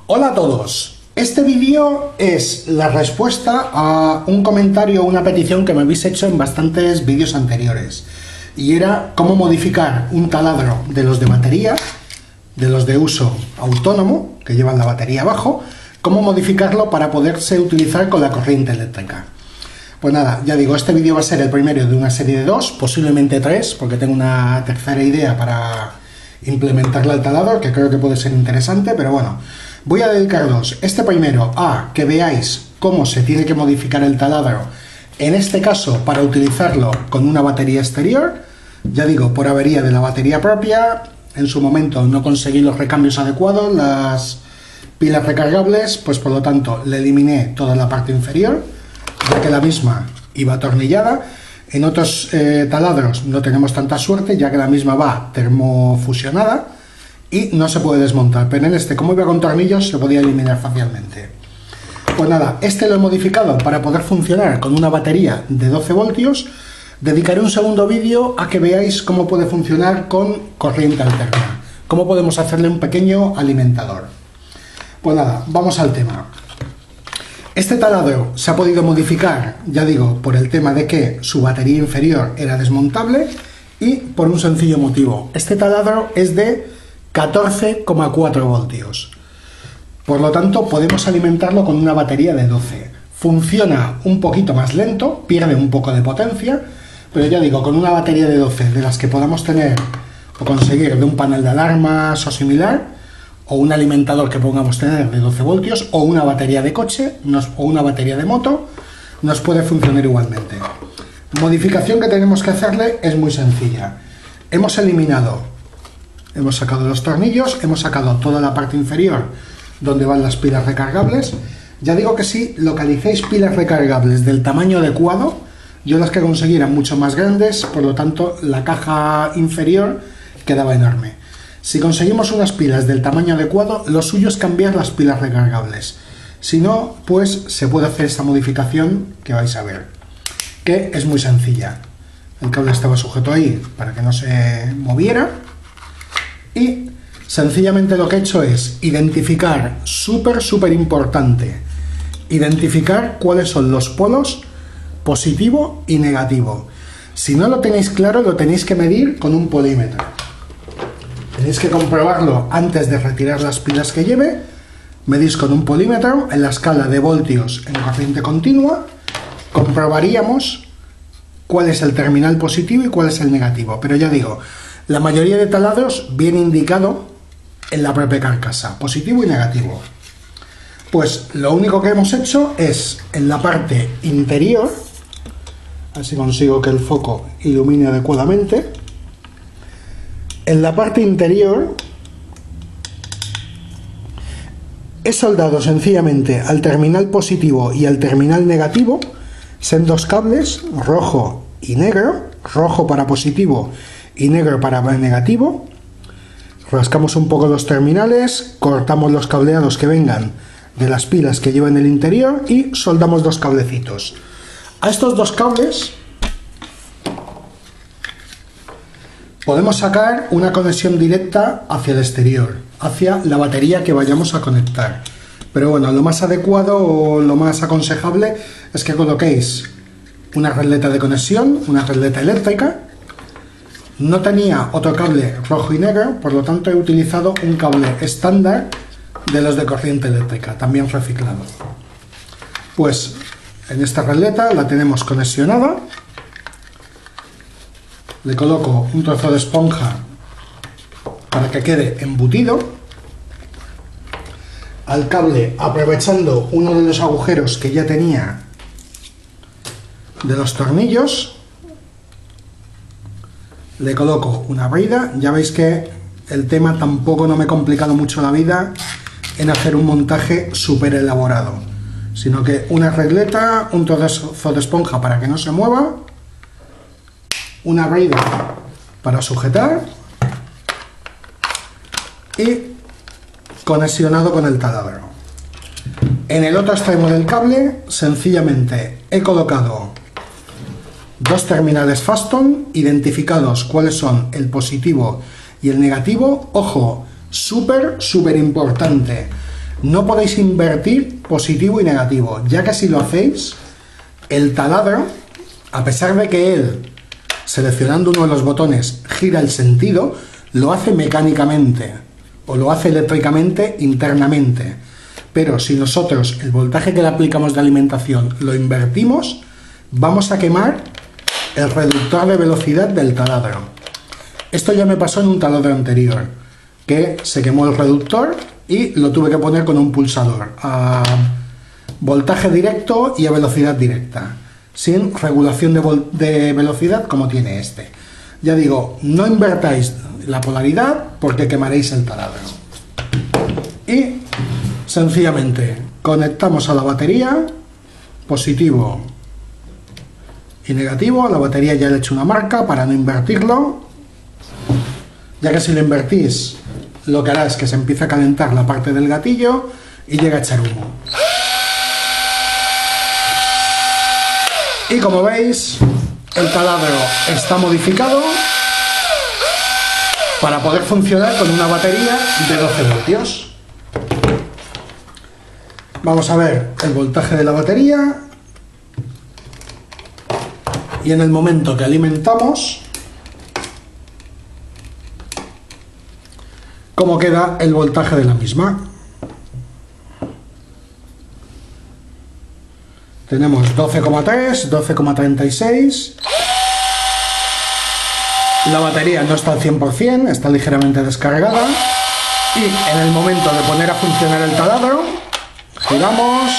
Hola a todos, este vídeo es la respuesta a un comentario o una petición que me habéis hecho en bastantes vídeos anteriores, y era cómo modificar un taladro de los de batería, de los de uso autónomo, que llevan la batería abajo, cómo modificarlo para poderse utilizar con la corriente eléctrica. Pues nada, ya digo, este vídeo va a ser el primero de una serie de dos, posiblemente tres, porque tengo una tercera idea para implementarla al taladro, que creo que puede ser interesante, pero bueno, voy a dedicarlos este primero a que veáis cómo se tiene que modificar el taladro, en este caso para utilizarlo con una batería exterior. Ya digo, por avería de la batería propia, en su momento no conseguí los recambios adecuados, las pilas recargables, pues por lo tanto le eliminé toda la parte inferior, ya que la misma iba atornillada. En otros taladros no tenemos tanta suerte, ya que la misma va termofusionada y no se puede desmontar, pero en este, como iba con tornillos, se podía eliminar fácilmente. Pues nada, este lo he modificado para poder funcionar con una batería de 12 voltios. Dedicaré un segundo vídeo a que veáis cómo puede funcionar con corriente alterna, cómo podemos hacerle un pequeño alimentador. Pues nada, vamos al tema. Este taladro se ha podido modificar, ya digo, por el tema de que su batería inferior era desmontable y por un sencillo motivo. Este taladro es de 14,4 voltios. Por lo tanto, podemos alimentarlo con una batería de 12. Funciona un poquito más lento, pierde un poco de potencia, pero ya digo, con una batería de 12, de las que podamos tener o conseguir de un panel de alarmas o similar, o un alimentador que pongamos tener de 12 voltios, o una batería de coche, o una batería de moto, nos puede funcionar igualmente. Modificación que tenemos que hacerle es muy sencilla. Hemos sacado los tornillos, hemos sacado toda la parte inferior donde van las pilas recargables. Ya digo que si localicéis pilas recargables del tamaño adecuado, yo las que conseguí eran mucho más grandes, por lo tanto la caja inferior quedaba enorme. Si conseguimos unas pilas del tamaño adecuado, lo suyo es cambiar las pilas recargables. Si no, pues se puede hacer esta modificación que vais a ver, que es muy sencilla. El cable estaba sujeto ahí para que no se moviera. Y sencillamente lo que he hecho es identificar, súper importante, identificar cuáles son los polos positivo y negativo. Si no lo tenéis claro, lo tenéis que medir con un polímetro. Tenéis que comprobarlo antes de retirar las pilas que lleve. Medís con un polímetro en la escala de voltios en corriente continua. Comprobaríamos cuál es el terminal positivo y cuál es el negativo. Pero ya digo, la mayoría de taladros viene indicado en la propia carcasa, positivo y negativo. Pues lo único que hemos hecho es en la parte interior, así consigo que el foco ilumine adecuadamente. En la parte interior he soldado sencillamente al terminal positivo y al terminal negativo, son dos cables, rojo y negro, rojo para positivo y negro para negativo. Rascamos un poco los terminales, cortamos los cableados que vengan de las pilas que llevan el interior y soldamos dos cablecitos. A estos dos cables podemos sacar una conexión directa hacia el exterior, hacia la batería que vayamos a conectar. Pero bueno, lo más adecuado o lo más aconsejable es que coloquéis una regleta de conexión, una regleta eléctrica. No tenía otro cable rojo y negro, por lo tanto he utilizado un cable estándar de los de corriente eléctrica, también reciclado. Pues en esta regleta la tenemos conexionada. Le coloco un trozo de esponja para que quede embutido al cable, aprovechando uno de los agujeros que ya tenía de los tornillos. Le coloco una brida. Ya veis que el tema tampoco no me he complicado mucho la vida en hacer un montaje súper elaborado, sino que una regleta, un trozo de esponja para que no se mueva, una brida para sujetar y conexionado con el taladro. En el otro extremo del cable sencillamente he colocado dos terminales Faston identificados cuáles son el positivo y el negativo. Ojo, súper importante, No podéis invertir positivo y negativo, ya que si lo hacéis, el taladro, a pesar de que él, seleccionando uno de los botones, gira el sentido, lo hace mecánicamente o lo hace eléctricamente internamente. Pero si nosotros el voltaje que le aplicamos de alimentación lo invertimos, vamos a quemar el reductor de velocidad del taladro. Esto ya me pasó en un taladro anterior, que se quemó el reductor y lo tuve que poner con un pulsador a voltaje directo y a velocidad directa, sin regulación de velocidad como tiene este. Ya digo, no invertáis la polaridad porque quemaréis el taladro. Y sencillamente conectamos a la batería, positivo y negativo. A la batería ya le he hecho una marca para no invertirlo, ya que si lo invertís, lo que hará es que se empiece a calentar la parte del gatillo y llega a echar humo. Y como veis, el taladro está modificado para poder funcionar con una batería de 12 voltios. Vamos a ver el voltaje de la batería. Y en el momento que alimentamos, cómo queda el voltaje de la misma. Tenemos 12,3, 12,36. La batería no está al 100%, está ligeramente descargada. Y en el momento de poner a funcionar el taladro, giramos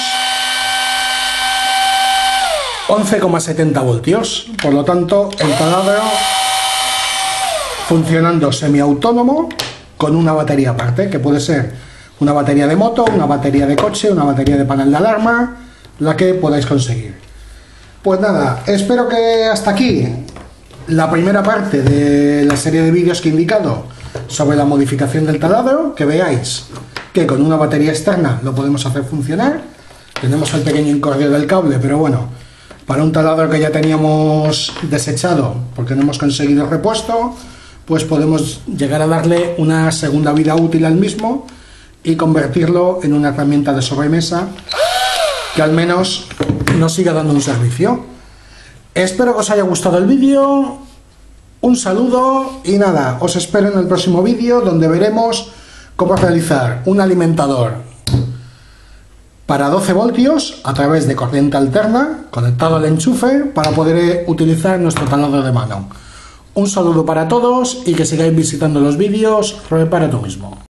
11,70 voltios. Por lo tanto, el taladro funcionando semiautónomo con una batería aparte, que puede ser una batería de moto, una batería de coche, una batería de panel de alarma, la que podáis conseguir. Pues nada, espero que hasta aquí la primera parte de la serie de vídeos que he indicado sobre la modificación del taladro, que veáis que con una batería externa lo podemos hacer funcionar. Tenemos el pequeño incordio del cable, pero bueno, para un taladro que ya teníamos desechado porque no hemos conseguido el repuesto, pues podemos llegar a darle una segunda vida útil al mismo y convertirlo en una herramienta de sobremesa que al menos nos siga dando un servicio. Espero que os haya gustado el vídeo, un saludo y nada, os espero en el próximo vídeo donde veremos cómo realizar un alimentador para 12 voltios a través de corriente alterna conectado al enchufe para poder utilizar nuestro taladro de mano. Un saludo para todos y que sigáis visitando los vídeos Repara tú mismo.